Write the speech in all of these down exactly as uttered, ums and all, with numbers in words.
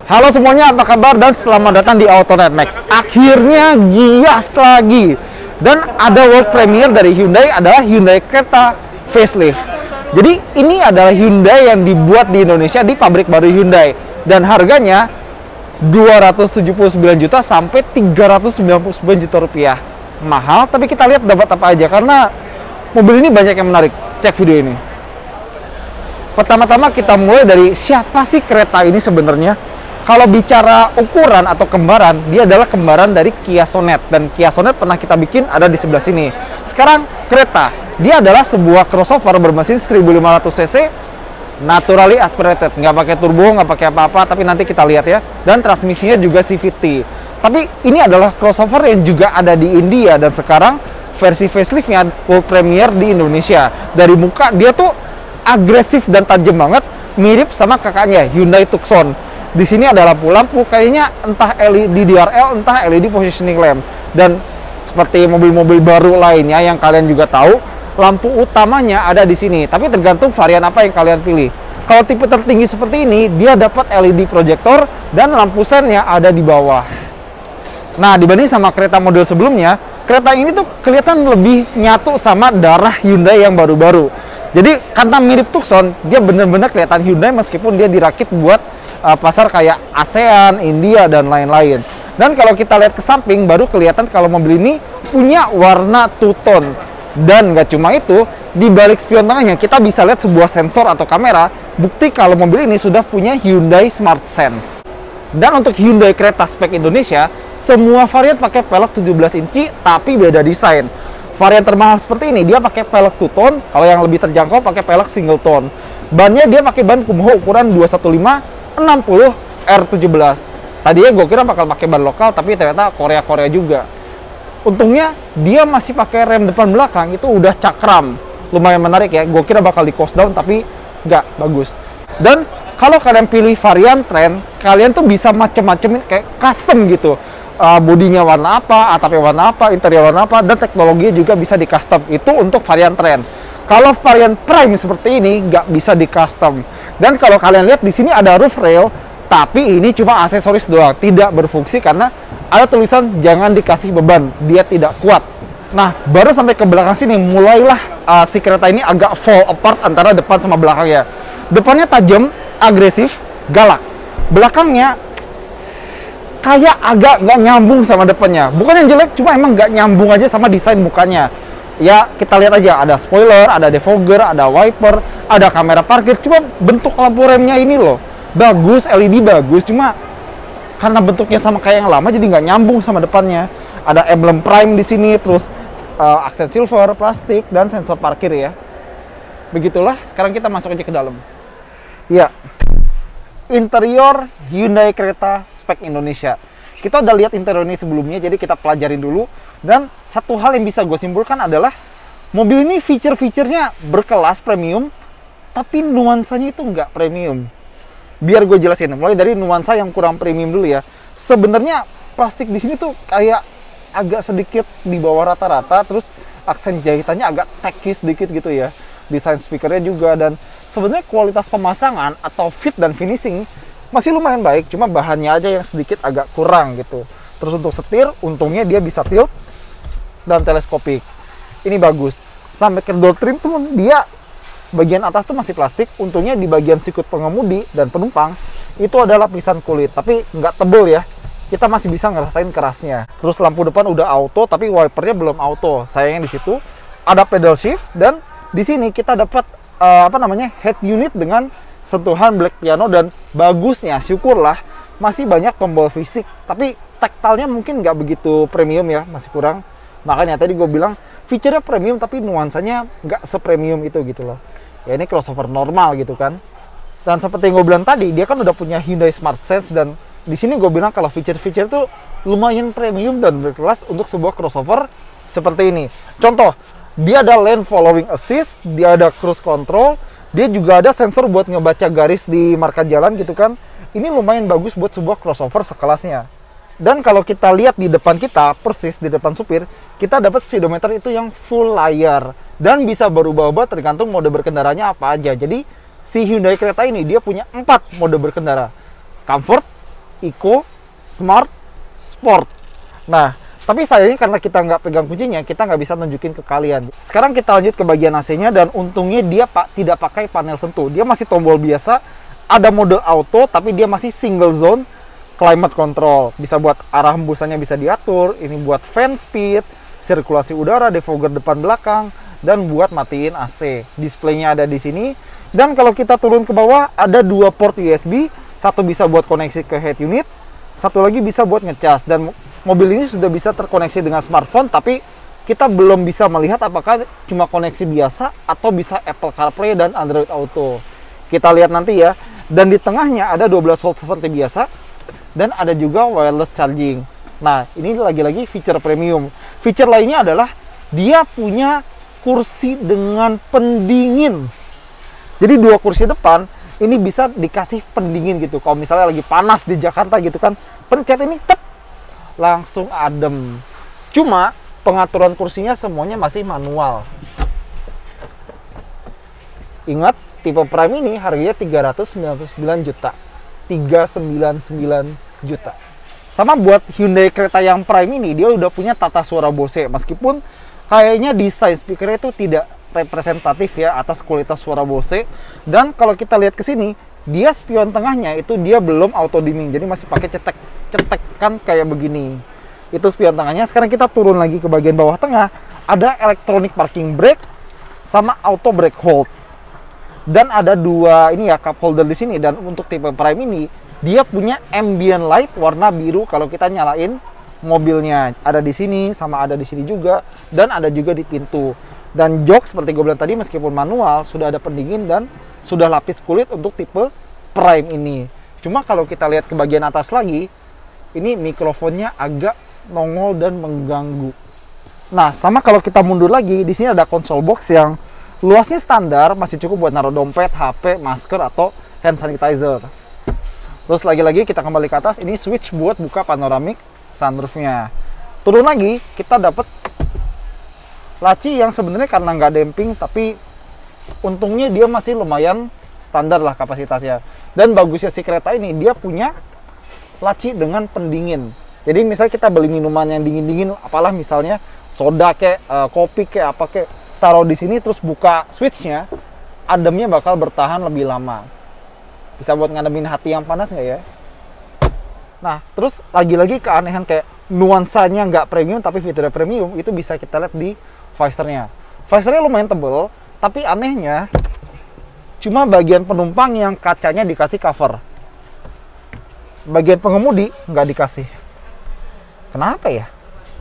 Halo semuanya, apa kabar dan selamat datang di Autonet Max. Akhirnya gias lagi. Dan ada world premiere dari Hyundai adalah Hyundai Creta facelift. Jadi ini adalah Hyundai yang dibuat di Indonesia di pabrik baru Hyundai dan harganya dua ratus tujuh puluh sembilan juta sampai tiga ratus sembilan puluh sembilan juta rupiah. Mahal, tapi kita lihat dapat apa aja karena mobil ini banyak yang menarik. Cek video ini. Pertama-tama kita mulai dari siapa sih Creta ini sebenarnya? Kalau bicara ukuran atau kembaran, dia adalah kembaran dari Kia Sonet. Dan Kia Sonet pernah kita bikin ada di sebelah sini. Sekarang Creta, dia adalah sebuah crossover bermesin seribu lima ratus cc, naturally aspirated, nggak pakai turbo, nggak pakai apa-apa, tapi nanti kita lihat ya. Dan transmisinya juga C V T. Tapi ini adalah crossover yang juga ada di India dan sekarang versi faceliftnya world premiere di Indonesia. Dari muka dia tuh agresif dan tajam banget, mirip sama kakaknya Hyundai Tucson. Di sini ada lampu-lampu, kayaknya entah L E D D R L, entah L E D positioning lamp. Dan seperti mobil-mobil baru lainnya yang kalian juga tahu, lampu utamanya ada di sini. Tapi tergantung varian apa yang kalian pilih. Kalau tipe tertinggi seperti ini, dia dapat L E D projector dan lampu sennya ada di bawah. Nah, dibanding sama kereta model sebelumnya, kereta ini tuh kelihatan lebih nyatu sama darah Hyundai yang baru-baru. Jadi, karena mirip Tucson, dia bener-bener kelihatan Hyundai meskipun dia dirakit buat Uh, pasar kayak ASEAN, India, dan lain-lain. Dan kalau kita lihat ke samping, baru kelihatan kalau mobil ini punya warna two-tone. Dan nggak cuma itu, di balik spion tengahnya kita bisa lihat sebuah sensor atau kamera, bukti kalau mobil ini sudah punya Hyundai Smart Sense. Dan untuk Hyundai Creta spek Indonesia, semua varian pakai pelek tujuh belas inci, tapi beda desain. Varian termahal seperti ini, dia pakai pelek two-tone, kalau yang lebih terjangkau pakai pelek single tone. Bannya dia pakai ban Kumho ukuran dua satu lima enam puluh R tujuh belas. Tadinya gue kira bakal pakai ban lokal, tapi ternyata Korea-Korea juga. Untungnya dia masih pakai rem depan belakang, itu udah cakram. Lumayan menarik ya, gue kira bakal di coast down, tapi nggak, bagus. Dan kalau kalian pilih varian trend, kalian tuh bisa macem-macemin kayak custom gitu. Uh, bodinya warna apa, atapnya warna apa, interior warna apa, dan teknologinya juga bisa di custom. Itu untuk varian trend. Kalau varian prime seperti ini nggak bisa di custom. Dan kalau kalian lihat di sini ada roof rail, tapi ini cuma aksesoris doang, tidak berfungsi karena ada tulisan jangan dikasih beban, dia tidak kuat. Nah, baru sampai ke belakang sini mulailah uh, si kereta ini agak fall apart antara depan sama belakangnya. Depannya tajam, agresif, galak. Belakangnya kayak agak nggak nyambung sama depannya. Bukan yang jelek, cuma emang nggak nyambung aja sama desain mukanya. Ya, kita lihat aja, ada spoiler, ada defogger, ada wiper, ada kamera parkir. Cuma bentuk lampu remnya ini loh, bagus, L E D bagus, cuma karena bentuknya sama kayak yang lama, jadi nggak nyambung sama depannya. Ada emblem Prime di sini, terus uh, aksen silver, plastik, dan sensor parkir ya. Begitulah, sekarang kita masuk aja ke dalam. Ya, interior Hyundai Creta spek Indonesia. Kita udah lihat interior ini sebelumnya, jadi kita pelajarin dulu. Dan satu hal yang bisa gue simpulkan adalah mobil ini feature-featurenya berkelas premium, tapi nuansanya itu nggak premium. Biar gue jelasin, mulai dari nuansa yang kurang premium dulu ya. Sebenarnya plastik di sini tuh kayak agak sedikit di bawah rata-rata, terus aksen jahitannya agak tacky sedikit gitu ya. Desain speakernya juga, dan sebenarnya kualitas pemasangan atau fit dan finishing masih lumayan baik, cuma bahannya aja yang sedikit agak kurang gitu. Terus untuk setir, untungnya dia bisa tilt dan teleskopik. Ini bagus. Sampai ke door trim tuh dia bagian atas tuh masih plastik. Untungnya di bagian sikut pengemudi dan penumpang itu ada lapisan kulit, tapi nggak tebel ya. Kita masih bisa ngerasain kerasnya. Terus lampu depan udah auto, tapi wipernya belum auto. Sayangnya di situ ada pedal shift, dan di sini kita dapat uh, apa namanya head unit dengan sentuhan black piano, dan bagusnya syukurlah masih banyak tombol fisik, tapi taktilnya mungkin nggak begitu premium ya, masih kurang. Makanya tadi gue bilang feature-nya premium tapi nuansanya nggak sepremium itu gitu loh. Ya ini crossover normal gitu kan. Dan seperti yang gue bilang tadi, dia kan udah punya Hyundai Smart Sense, dan di sini gue bilang kalau feature-feature tuh lumayan premium dan berkelas untuk sebuah crossover seperti ini. Contoh, dia ada lane following assist, dia ada cruise control, dia juga ada sensor buat ngebaca garis di marka jalan gitu kan. Ini lumayan bagus buat sebuah crossover sekelasnya. Dan kalau kita lihat di depan kita, persis di depan supir, kita dapat speedometer itu yang full layar. Dan bisa berubah-ubah tergantung mode berkendaranya apa aja. Jadi, si Hyundai Creta ini, dia punya empat mode berkendara. Comfort, Eco, Smart, Sport. Nah, tapi sayangnya karena kita nggak pegang kuncinya, kita nggak bisa nunjukin ke kalian. Sekarang kita lanjut ke bagian A C-nya, dan untungnya dia pak tidak pakai panel sentuh. Dia masih tombol biasa, ada mode auto, tapi dia masih single zone climate control. Bisa buat arah hembusannya bisa diatur, ini buat fan speed, sirkulasi udara, defogger depan belakang, dan buat matiin A C. Displaynya ada di sini. Dan kalau kita turun ke bawah, ada dua port U S B, satu bisa buat koneksi ke head unit, satu lagi bisa buat ngecas. Dan mobil ini sudah bisa terkoneksi dengan smartphone, tapi kita belum bisa melihat apakah cuma koneksi biasa atau bisa Apple CarPlay dan Android Auto. Kita lihat nanti ya. Dan di tengahnya ada dua belas volt seperti biasa, dan ada juga wireless charging. Nah, ini lagi-lagi feature premium. Feature lainnya adalah dia punya kursi dengan pendingin. Jadi dua kursi depan ini bisa dikasih pendingin gitu. Kalau misalnya lagi panas di Jakarta gitu kan, pencet ini tep, langsung adem. Cuma pengaturan kursinya semuanya masih manual. Ingat, tipe Prime ini harganya tiga ratus sembilan puluh sembilan juta. tiga ratus sembilan puluh sembilan juta. Sama buat Hyundai Creta yang Prime ini, dia udah punya tata suara Bose. Meskipun kayaknya desain speakernya itu tidak representatif ya atas kualitas suara Bose. Dan kalau kita lihat ke sini, dia spion tengahnya itu dia belum auto dimming, jadi masih pakai cetek cetekan kayak begini. Itu spion tengahnya. Sekarang kita turun lagi ke bagian bawah tengah, ada electronic parking brake sama auto brake hold. Dan ada dua ini ya cup holder di sini. Dan untuk tipe Prime ini dia punya ambient light warna biru kalau kita nyalain mobilnya. Ada di sini sama ada di sini juga, dan ada juga di pintu. Dan jok seperti gue bilang tadi, meskipun manual, sudah ada pendingin dan sudah lapis kulit untuk tipe Prime ini. Cuma kalau kita lihat ke bagian atas lagi, ini mikrofonnya agak nongol dan mengganggu. Nah, sama kalau kita mundur lagi, di sini ada console box yang luasnya standar, masih cukup buat naruh dompet, H P, masker, atau hand sanitizer. Terus lagi-lagi kita kembali ke atas, ini switch buat buka panoramic sunroofnya. Turun lagi, kita dapat laci yang sebenarnya karena nggak demping, tapi untungnya dia masih lumayan standar lah kapasitasnya. Dan bagusnya si kereta ini, dia punya laci dengan pendingin. Jadi misalnya kita beli minuman yang dingin-dingin, apalah misalnya soda kayak uh, kopi kayak apa kayak, taruh di sini terus buka switchnya, ademnya bakal bertahan lebih lama. Bisa buat ngademin hati yang panas nggak ya? Nah, terus lagi-lagi keanehan kayak nuansanya nggak premium tapi fiturnya premium, itu bisa kita lihat di visornya. Visornya lumayan tebel, tapi anehnya cuma bagian penumpang yang kacanya dikasih cover. Bagian pengemudi nggak dikasih. Kenapa ya?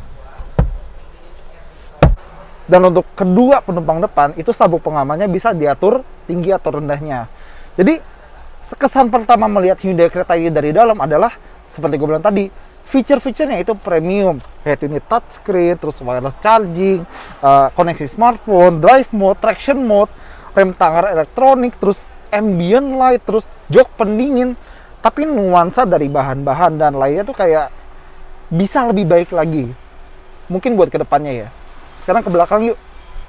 Dan untuk kedua penumpang depan, itu sabuk pengamannya bisa diatur tinggi atau rendahnya. Jadi, kesan pertama melihat Hyundai Creta ini dari dalam adalah, seperti gue bilang tadi, feature-featurenya itu premium. Head unit touchscreen, terus wireless charging, uh, koneksi smartphone, drive mode, traction mode, rem tangan elektronik, terus ambient light, terus jok pendingin. Tapi nuansa dari bahan-bahan dan lainnya tuh kayak bisa lebih baik lagi. Mungkin buat kedepannya ya. Sekarang ke belakang yuk.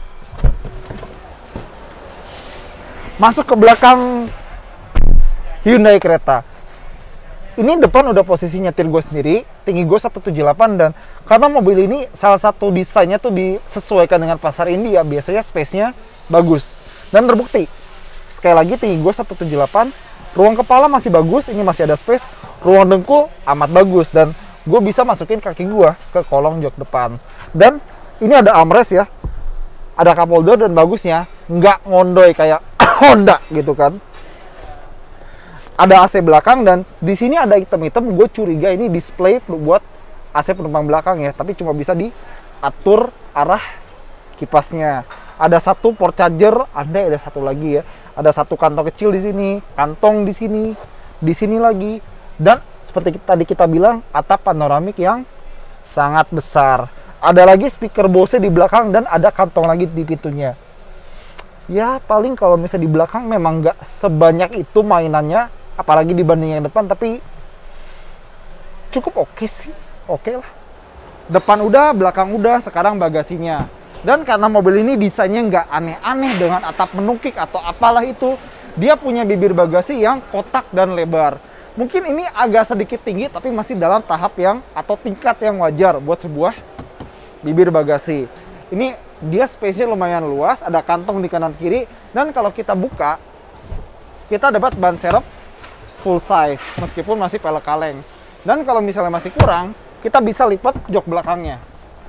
Masuk ke belakang Hyundai Creta. Ini depan udah posisi nyetir gue sendiri, tinggi gue seratus tujuh puluh delapan, dan karena mobil ini salah satu desainnya tuh disesuaikan dengan pasar India, biasanya space-nya bagus. Dan terbukti, sekali lagi tinggi gue seratus tujuh puluh delapan, ruang kepala masih bagus, ini masih ada space, ruang dengkul amat bagus, dan gue bisa masukin kaki gue ke kolong jok depan. Dan ini ada armrest ya, ada cup holder, dan bagusnya nggak ngondoy kayak Honda gitu kan. Ada A C belakang, dan di sini ada item-item, gue curiga ini display buat A C penumpang belakang ya, tapi cuma bisa diatur arah kipasnya. Ada satu port charger, ada ada satu lagi ya. Ada satu kantong kecil di sini, kantong di sini, di sini lagi, dan seperti tadi kita bilang, atap panoramik yang sangat besar. Ada lagi speaker Bose di belakang, dan ada kantong lagi di pintunya. Ya paling kalau misalnya di belakang memang nggak sebanyak itu mainannya, apalagi dibanding yang depan, tapi cukup oke sih, oke lah. Depan udah, belakang udah, sekarang bagasinya. Dan karena mobil ini desainnya nggak aneh-aneh dengan atap menukik atau apalah itu, dia punya bibir bagasi yang kotak dan lebar. Mungkin ini agak sedikit tinggi, tapi masih dalam tahap yang atau tingkat yang wajar buat sebuah bibir bagasi. Ini dia space-nya lumayan luas, ada kantong di kanan kiri, dan kalau kita buka, kita dapat ban serep full size, meskipun masih pelek kaleng. Dan kalau misalnya masih kurang, kita bisa lipat jok belakangnya.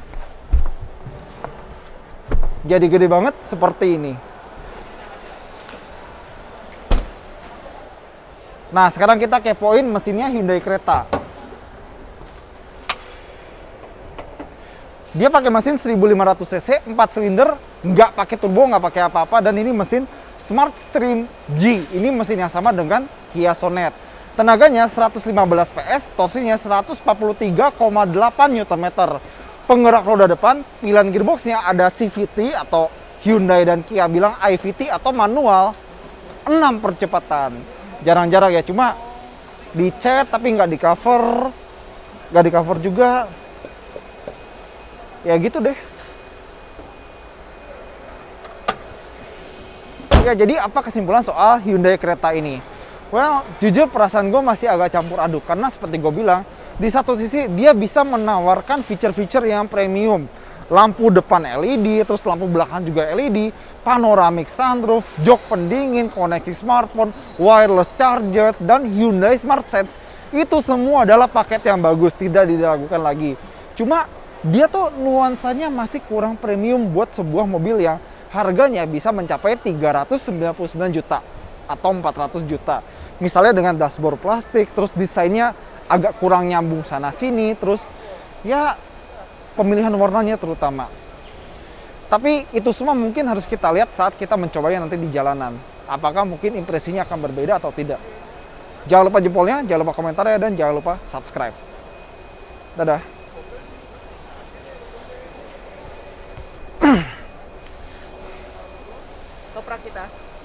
Jadi gede banget seperti ini. Nah, sekarang kita kepoin mesinnya Hyundai Creta. Dia pakai mesin seribu lima ratus cc, empat silinder, nggak pakai turbo, nggak pakai apa-apa, dan ini mesin Smart Stream G. Ini mesin yang sama dengan Kia Sonet. Tenaganya seratus lima belas P S, torsinya seratus empat puluh tiga koma delapan Newton meter. Penggerak roda depan, pilihan gearboxnya ada C V T atau Hyundai dan Kia bilang I V T atau manual, enam percepatan. Jarang-jarang ya, cuma dicat tapi nggak di cover, nggak di cover juga. Ya gitu deh. Ya, jadi apa kesimpulan soal Hyundai Creta ini? Well, jujur perasaan gue masih agak campur aduk, karena seperti gue bilang, di satu sisi dia bisa menawarkan fitur-fitur yang premium. Lampu depan L E D, terus lampu belakang juga L E D, panoramic sunroof, jok pendingin, koneksi smartphone, wireless charger, dan Hyundai Smart Sense. Itu semua adalah paket yang bagus, tidak diragukan lagi. Cuma dia tuh nuansanya masih kurang premium buat sebuah mobil yang harganya bisa mencapai tiga ratus sembilan puluh sembilan juta atau empat ratus juta. Misalnya dengan dashboard plastik, terus desainnya agak kurang nyambung sana sini, terus ya pemilihan warnanya terutama. Tapi itu semua mungkin harus kita lihat saat kita mencobanya nanti di jalanan. Apakah mungkin impresinya akan berbeda atau tidak. Jangan lupa jempolnya, jangan lupa komentarnya, dan jangan lupa subscribe. Dadah. Toprak kita.